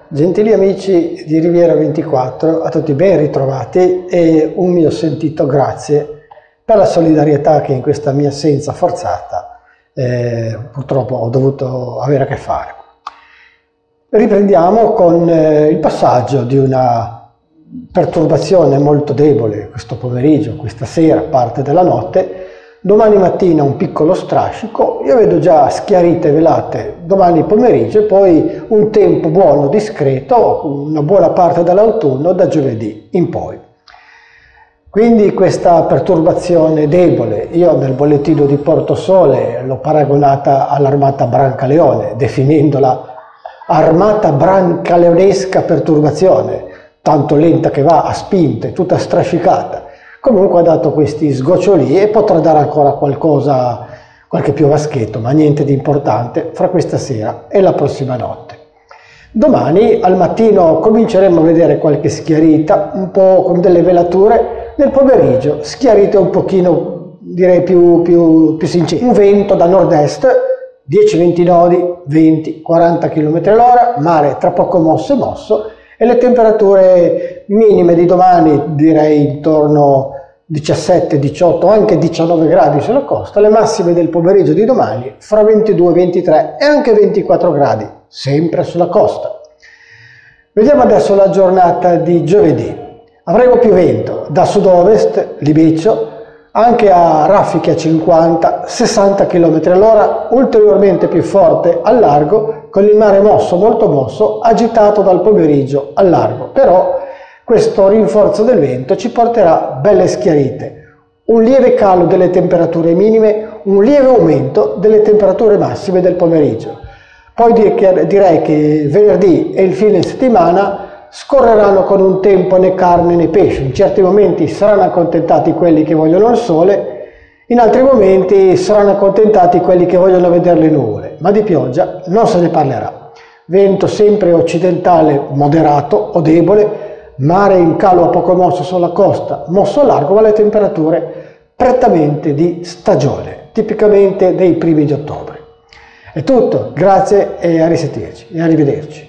Gentili amici di Riviera 24, a tutti ben ritrovati e un mio sentito grazie per la solidarietà che in questa mia assenza forzata purtroppo ho dovuto avere a che fare. Riprendiamo con il passaggio di una perturbazione molto debole questo pomeriggio, questa sera, parte della notte. Domani mattina un piccolo strascico, io vedo già schiarite velate domani pomeriggio e poi un tempo buono, discreto, una buona parte dell'autunno da giovedì in poi. Quindi questa perturbazione debole, io nel bollettino di Portosole l'ho paragonata all'armata Brancaleone, definendola armata brancaleonesca perturbazione, tanto lenta che va a spinte, tutta strascicata. Comunque ha dato questi sgoccioli e potrà dare ancora qualcosa, qualche piovaschetto, ma niente di importante fra questa sera e la prossima notte. Domani al mattino cominceremo a vedere qualche schiarita, un po' con delle velature, nel pomeriggio schiarite un pochino, direi più sincere. Un vento da nord-est, 10-20 nodi, 20-40 km all'ora, mare tra poco mosso, e le temperature minime di domani direi intorno 17, 18, anche 19 gradi sulla costa, le massime del pomeriggio di domani fra 22, 23 e anche 24 gradi, sempre sulla costa. Vediamo adesso la giornata di giovedì. Avremo più vento da sud-ovest, libeccio, anche a raffiche a 50-60 km all'ora, ulteriormente più forte al largo, con il mare mosso, molto mosso, agitato dal pomeriggio al largo. Però questo rinforzo del vento ci porterà belle schiarite, un lieve calo delle temperature minime, un lieve aumento delle temperature massime del pomeriggio. Poi direi che venerdì e il fine settimana scorreranno con un tempo né carne né pesce. In certi momenti saranno accontentati quelli che vogliono il sole, in altri momenti saranno accontentati quelli che vogliono vedere le nuvole, ma di pioggia non se ne parlerà. Vento sempre occidentale moderato o debole, mare in calo a poco mosso sulla costa, mosso largo, ma le temperature prettamente di stagione, tipicamente dei primi di ottobre. È tutto, grazie e a risentirci e arrivederci.